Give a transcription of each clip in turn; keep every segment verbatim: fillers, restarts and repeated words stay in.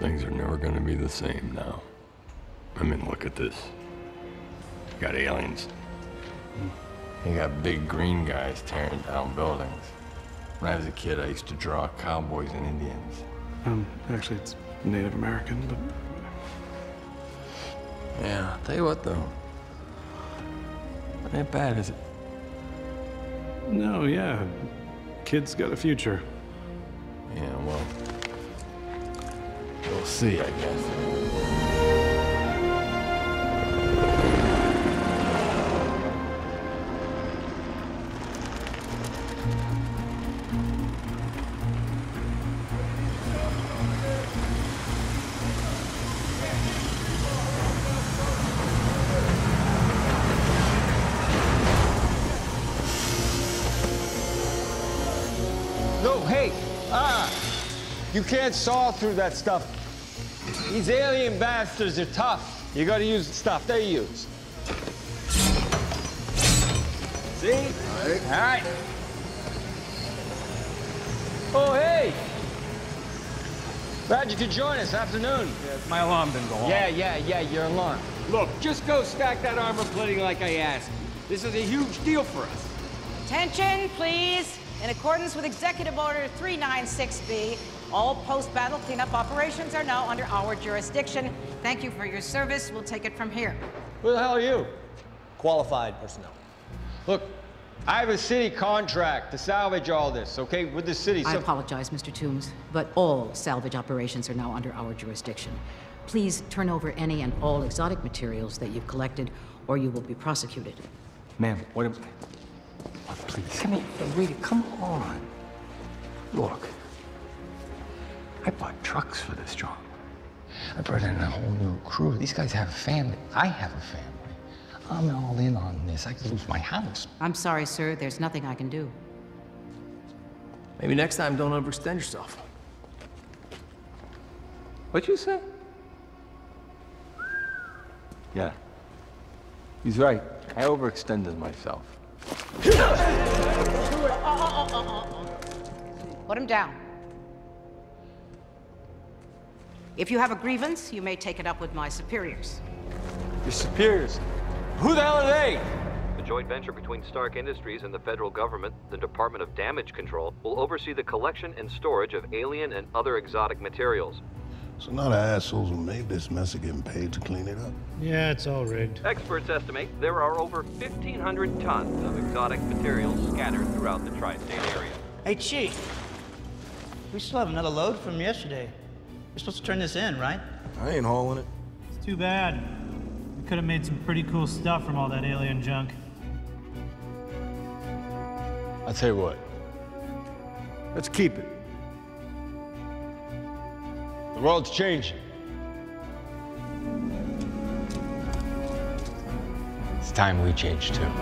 Things are never gonna be the same now. I mean, look at this. You got aliens. You got big green guys tearing down buildings. When I was a kid, I used to draw cowboys and Indians. Um, actually, it's Native American, but... Yeah, I'll tell you what, though. It ain't bad, is it? No, yeah. Kid's got a future. Yeah, well... we'll see, I guess. No, hey, ah, you can't saw through that stuff. These alien bastards are tough. You gotta use the stuff they use. See? All right. All right. Oh, hey. Glad you could join us. Afternoon. Yeah, my alarm didn't go off. Yeah, yeah, yeah, your alarm. Look, just go stack that armor plating like I asked. This is a huge deal for us. Attention, please. In accordance with Executive Order three ninety-six B, all post-battle cleanup operations are now under our jurisdiction. Thank you for your service. We'll take it from here. Who the hell are you? Qualified personnel. Look, I have a city contract to salvage all this, okay, with the city. I So apologize, Mister Toombs, but all salvage operations are now under our jurisdiction. Please turn over any and all exotic materials that you've collected, or you will be prosecuted. Ma'am, what am... Oh, please, come here. Rita, come on. Look, I bought trucks for this job. I brought in a whole new crew. These guys have a family. I have a family. I'm all in on this. I could lose my house. I'm sorry, sir. There's nothing I can do. Maybe next time, don't overextend yourself. What'd you say? Yeah. He's right. I overextended myself. Put him down. If you have a grievance, you may take it up with my superiors. your superiors. Who the hell are they? The joint venture between Stark Industries and the federal government, the Department of Damage Control, will oversee the collection and storage of alien and other exotic materials. So now the assholes who made this mess are getting paid to clean it up? Yeah, it's all rigged. Experts estimate there are over fifteen hundred tons of exotic materials scattered throughout the tri-state area. Hey, Chief. We still have another load from yesterday. We're supposed to turn this in, right? I ain't hauling it. It's too bad. We could have made some pretty cool stuff from all that alien junk. I'll tell you what. Let's keep it. The world's changing. It's time we change too.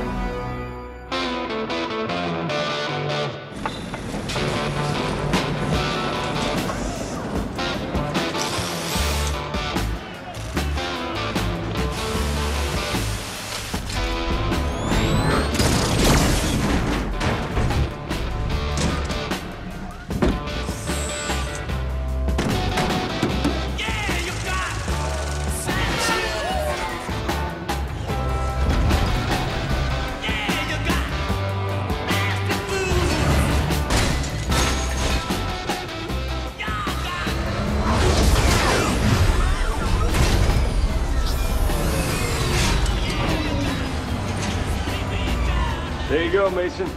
There you go, Mason.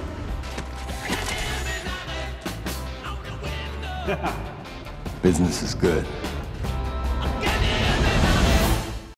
Business is good.